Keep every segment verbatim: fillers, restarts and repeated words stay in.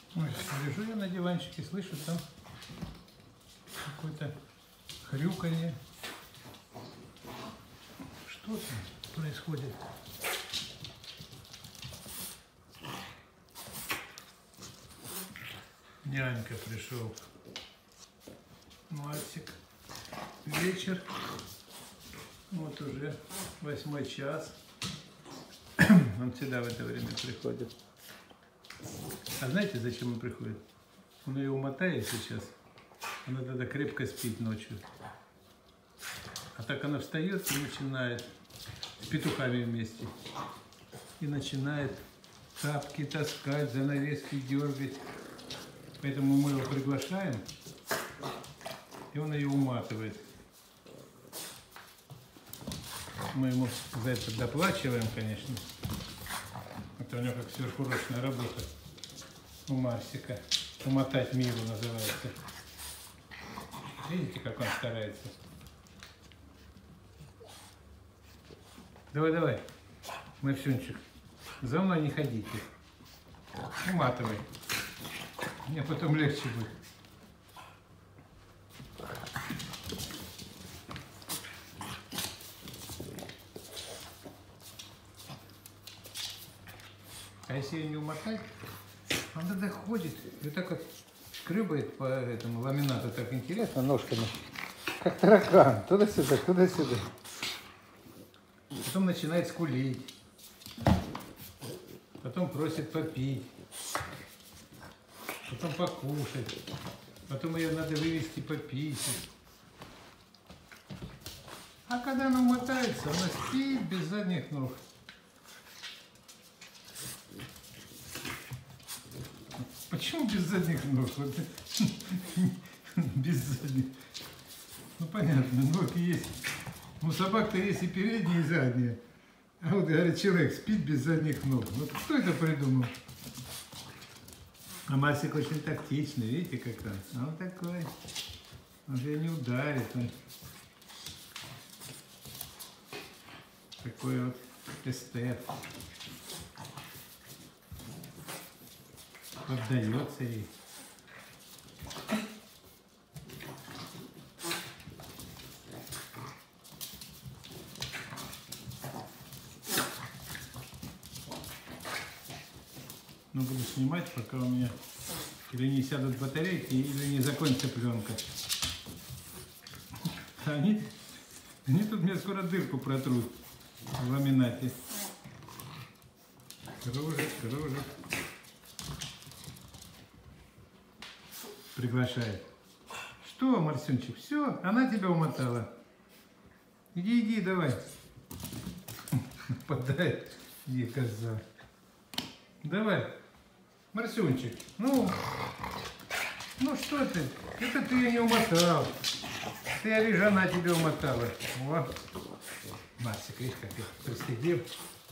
Ой, лежу я на диванчике, слышу там какое-то хрюканье. Что там происходит? Нянька пришел. Мальчик. Вечер. Вот уже восьмой час. Он всегда в это время приходит. А знаете, зачем он приходит? Он ее умотает сейчас. Она тогда крепко спит ночью. А так она встает и начинает с петухами вместе. И начинает тапки таскать, занавески дергать. Поэтому мы его приглашаем, и он ее уматывает. Мы ему за это доплачиваем, конечно. Это у него как сверхурочная работа у Марсика. Умотать миру называется. Видите, как он старается? Давай, давай, Марсюнчик, за мной не ходите. Уматывай. Мне потом легче будет. А если ее не умотать, он тогда ходит и так вот шкребает по этому ламинату так интересно ножками, как таракан, туда-сюда, туда-сюда. Потом начинает скулить, потом просит попить, потом покушать, потом ее надо вывести пописать. А когда она умотается, она спит без задних ног. Почему без задних ног? Вот, без задних. Ну понятно, ноги есть. У собак-то есть и передние, и задние. А вот, говорит, человек спит без задних ног. Вот кто это придумал? А Марсик очень тактичный, видите, как он? А он такой. Он же не ударит. Он такой вот эстет. Поддается ей. Ну, буду снимать, пока у меня или не сядут батарейки, или не закончится пленка. Они, они тут мне скоро дырку протрут в ламинате. Кружит, кружит. Приглашает. Что, Марсюнчик, все, она тебя умотала. Иди, иди, давай. Подай, иди, коза. Давай, Марсюнчик, ну, ну что ты, это ты ее не умотал. Ты, я вижу, она тебя умотала. О, Марсик, видишь, как я пристыдил.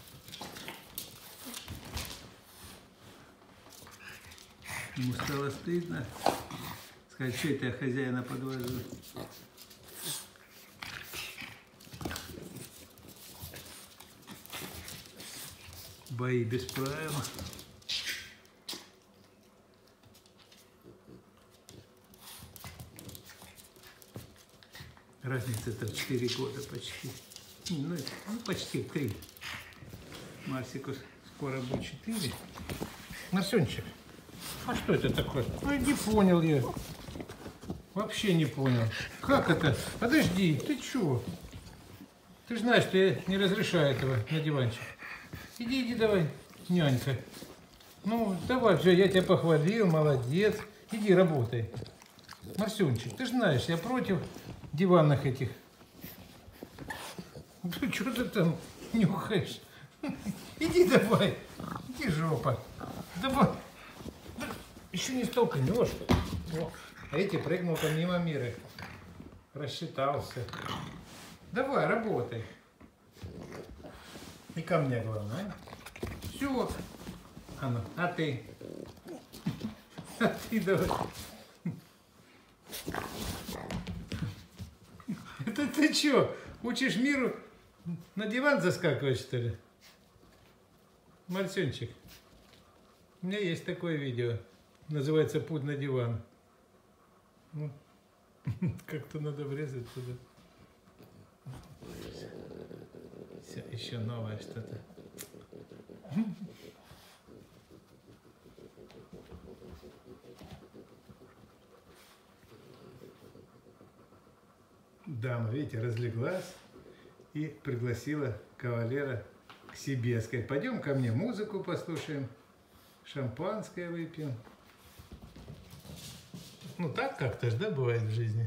Ему стало стыдно. Сказать, что это я хозяина подвожу. Бои без правил. Разница-то в четыре года почти. Ну, ну почти в три. Марсику скоро будет четыре. Марсюнчик, а что это такое? Ну, не понял я. Вообще не понял. Как это? Подожди, ты чего? Ты же знаешь, что я не разрешаю этого на диванчик. Иди, иди, давай, нянька. Ну, давай, все, я тебя похвалил, молодец. Иди, работай. Марсюнчик, ты же знаешь, я против диванных этих. Ты что ты там нюхаешь? Иди давай, иди, жопа. Давай. Еще не столкнешь. А эти прыгнул помимо мира. Рассчитался. Давай, работай. И ко мне главное. Все. А ну, а ты? А ты давай. Это ты что, учишь миру на диван заскакивать, что ли? Марсюнчик, у меня есть такое видео. Называется «Путь на диван». Ну, как-то надо врезать туда. Все, еще новое что-то. Дама, видите, разлеглась и пригласила кавалера к себе. Сказать, пойдем ко мне, музыку послушаем, шампанское выпьем. Ну так как-то же, да, бывает в жизни.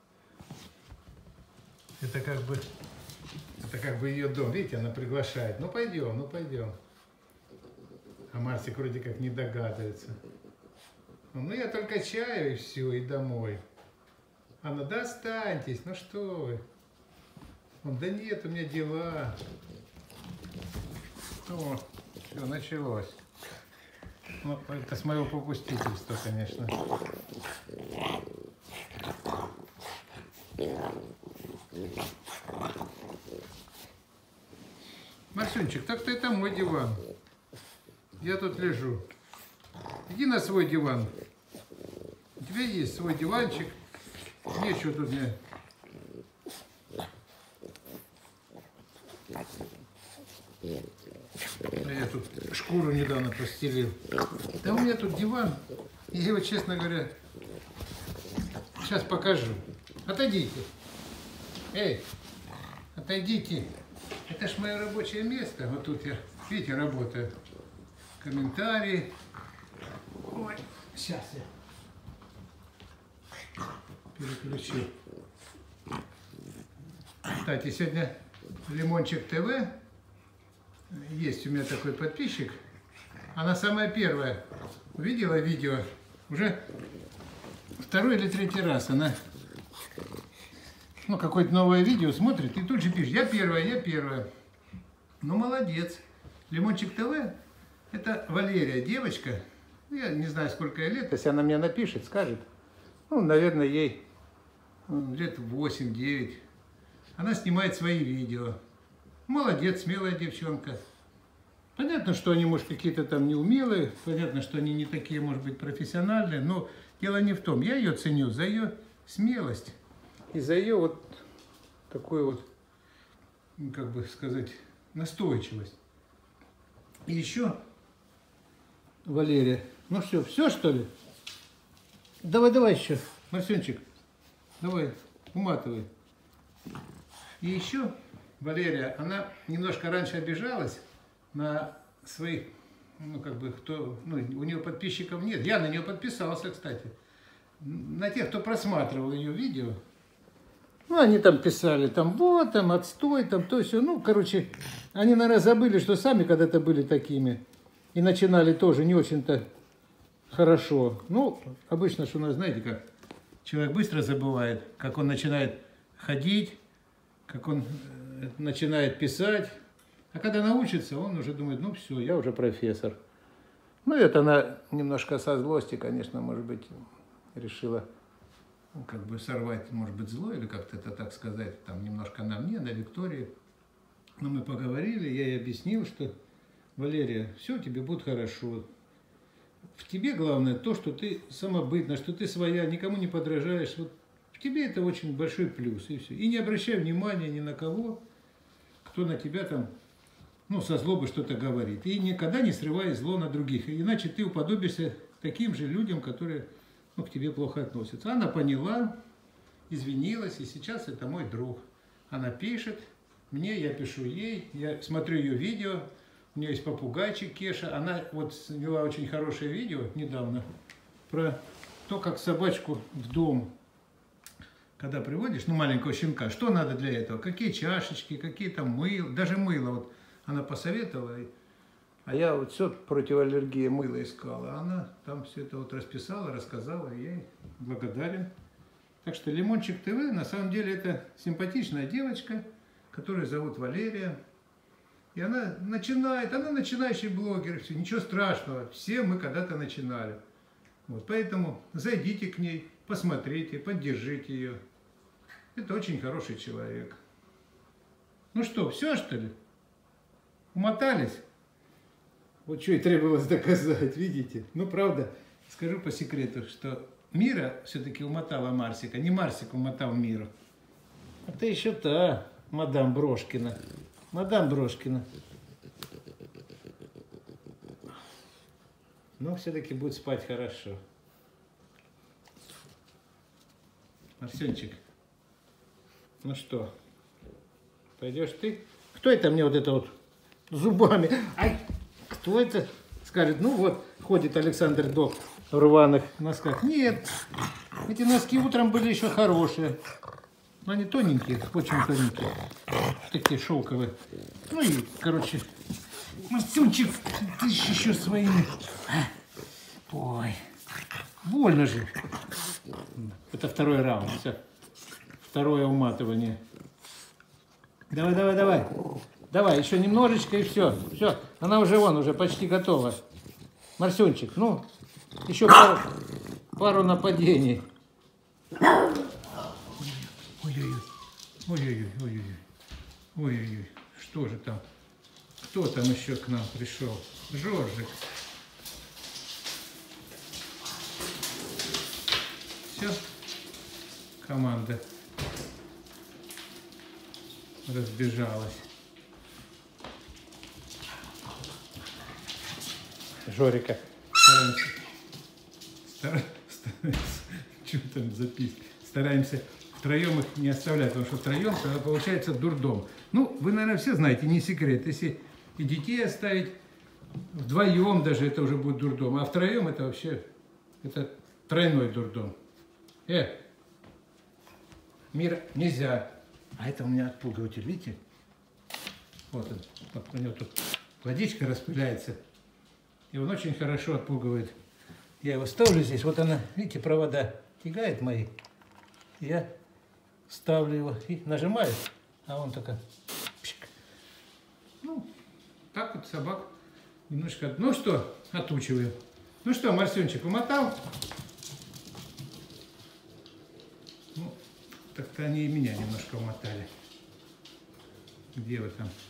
Это как бы, это как бы ее дом. Видите, она приглашает. Ну пойдем, ну пойдем. А Марсик вроде как не догадывается. Ну я только чаю и все, и домой. Она, да останьтесь, ну что вы. Он, да нет, у меня дела. О, все, началось. Ну, это с моего попустительства, конечно. Марсюнчик, так-то это мой диван. Я тут лежу. Иди на свой диван. У тебя есть свой диванчик. Нечего тут мне. Я тут шкуру недавно постелил. Да у меня тут диван. Я его, честно говоря, сейчас покажу. Отойдите. Эй, отойдите. Это ж мое рабочее место. Вот тут я, видите, работаю. Комментарии. Ой, сейчас я переключу. Кстати, сегодня Лимончик ТВ. Есть у меня такой подписчик. Она самая первая увидела видео. Уже второй или третий раз она, ну, какое-то новое видео смотрит и тут же пишет: я первая, я первая. Ну, молодец. Лимончик ТВ. Это Валерия, девочка. Я не знаю, сколько ей лет. Если она мне напишет, скажет. Ну, наверное, ей лет восемь-девять. Она снимает свои видео. Молодец, смелая девчонка. Понятно, что они, может, какие-то там неумелые. Понятно, что они не такие, может быть, профессиональные. Но дело не в том. Я ее ценю за ее смелость. И за ее вот такую вот, как бы сказать, настойчивость. И еще, Валерия, ну все, все что ли? Давай, давай еще, Марсенчик, давай, уматывай. И еще Валерия, она немножко раньше обижалась на своих, ну как бы, кто, ну у нее подписчиков нет. Я на нее подписался, кстати. На тех, кто просматривал ее видео. Ну, они там писали, там, вот, там, отстой, там, то все. Ну, короче, они, наверное, забыли, что сами когда-то были такими. И начинали тоже не очень-то хорошо. Ну, обычно, что у нас, знаете, как человек быстро забывает, как он начинает ходить, как он начинает писать. А когда научится, он уже думает, ну, все, я уже профессор. Ну, это она немножко со злости, конечно, может быть, решила как бы сорвать, может быть, зло, или как-то это так сказать, там немножко на мне, на Виктории. Но мы поговорили, я ей объяснил, что, Валерия, все тебе будет хорошо. В тебе главное то, что ты самобытна, что ты своя, никому не подражаешь. Вот в тебе это очень большой плюс, и все. И не обращай внимания ни на кого, кто на тебя там, ну, со злобы что-то говорит. И никогда не срывай зло на других, иначе ты уподобишься таким же людям, которые, ну, к тебе плохо относятся. Она поняла, извинилась, и сейчас это мой друг. Она пишет мне, я пишу ей, я смотрю ее видео, у нее есть попугайчик Кеша, она вот сняла очень хорошее видео недавно про то, как собачку в дом, когда приводишь, ну, маленького щенка, что надо для этого, какие чашечки, какие там мыло, даже мыло, вот она посоветовала, а я вот все против аллергии мыла искала, а она там все это вот расписала, рассказала, и я ей благодарен. Так что Лимончик ТВ, на самом деле, это симпатичная девочка, которую зовут Валерия. И она начинает, она начинающий блогер, все, ничего страшного, все мы когда-то начинали. Вот, поэтому зайдите к ней, посмотрите, поддержите ее. Это очень хороший человек. Ну что, все что ли? Умотались? Вот что и требовалось доказать, видите? Ну правда, скажу по секрету, что Мира все-таки умотала Марсика. Не Марсик умотал Миру. А ты еще та, мадам Брошкина. Мадам Брошкина. Но все-таки будет спать хорошо. Марсенчик, ну что, пойдешь ты? Кто это мне вот это вот зубами? Ай, кто это? Скажет, ну вот, ходит Александр Док в рваных носках. Нет, эти носки утром были еще хорошие. Но они тоненькие, очень тоненькие. Такие шелковые. Ну и, короче, Марсенчик, ты еще своими... Ой, больно же. Это второй раунд. Все. Второе уматывание. Давай, давай, давай. Давай, еще немножечко и все. Все, она уже вон, уже почти готова. Марсенчик, ну, еще пару, пару нападений. Ой-ой-ой. Ой-ой-ой. Ой-ой-ой. Ой-ой-ой. Что же там? Кто там еще к нам пришел? Жоржик. Все. Команда разбежалась. Жорика. Стараемся. Стар... Стараемся. Что там записать? Стараемся втроем их не оставлять, потому что втроем тогда получается дурдом. Ну, вы, наверное, все знаете, не секрет. Если и детей оставить вдвоем даже, это уже будет дурдом. А втроем это вообще это тройной дурдом. Э, Мира, нельзя. А это у меня отпугиватель, видите? Вот он. Вот у него тут водичка распыляется. И он очень хорошо отпугивает. Я его ставлю здесь. Вот она, видите, провода тягает мои. Я ставлю его и нажимаю. А он только... Пшик. Ну, так вот собак немножко... Ну что, отучиваю. Ну что, Марсенчик, умотал? Ну, так-то они и меня немножко умотали. Где вы там?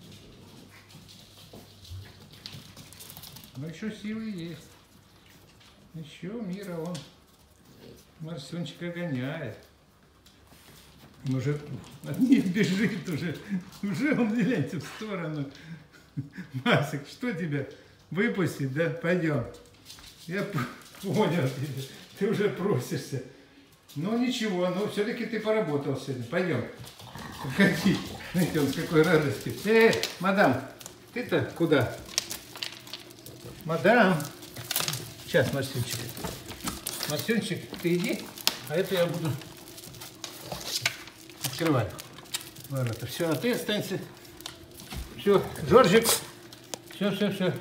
Но еще силы есть. Еще Мира он Марсенчика гоняет. Он уже от них бежит уже. Уже он гляньте в сторону. Марсик, что тебя? Выпустить, да? Пойдем. Я понял тебя. Ты уже просишься. Ну ничего, но все-таки ты поработал сегодня. Пойдем. Какие? Знаете, он с какой радостью. Эй, мадам, ты-то куда? Мадам. Сейчас, Марсенчик. Марсенчик, ты иди, а это я буду открывать ворота. Все, а ты останься. Все, Жоржик. Все, все, все.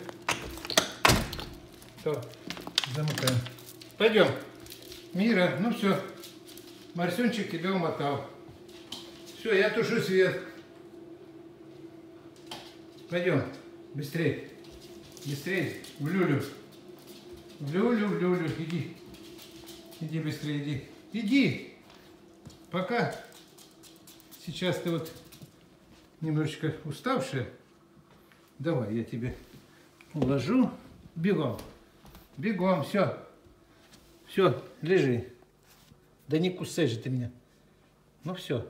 Все, замыкаем. Пойдем. Мира, ну все. Марсенчик тебя умотал. Все, я тушу свет. Пойдем, быстрее. Быстрее, в люлю. В люлю, в люлю, иди. Иди быстрее, иди. Иди. Пока. Сейчас ты вот немножечко уставшая. Давай, я тебе уложу. Бегом. Бегом, все. Все, лежи. Да не кусай же ты меня. Ну все.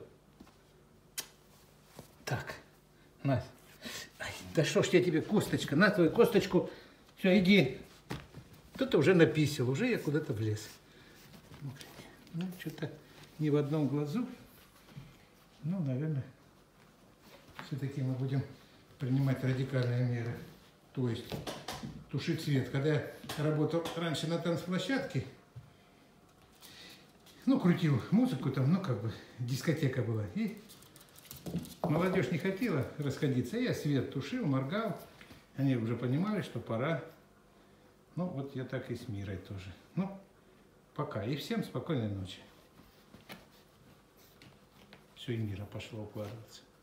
Так, на. Ай, да что ж я тебе, косточка, на твою косточку. Все, иди. Кто-то уже написал, уже я куда-то влез. Ну, что-то не в одном глазу. Ну, наверное, все-таки мы будем принимать радикальные меры. То есть тушить свет. Когда я работал раньше на танцплощадке, ну, крутил музыку там, ну, как бы, дискотека была. И молодежь не хотела расходиться. Я свет тушил, моргал. Они уже понимали, что пора. Ну, вот я так и с Мирой тоже. Ну, пока. И всем спокойной ночи. Все, и Мира пошла укладываться.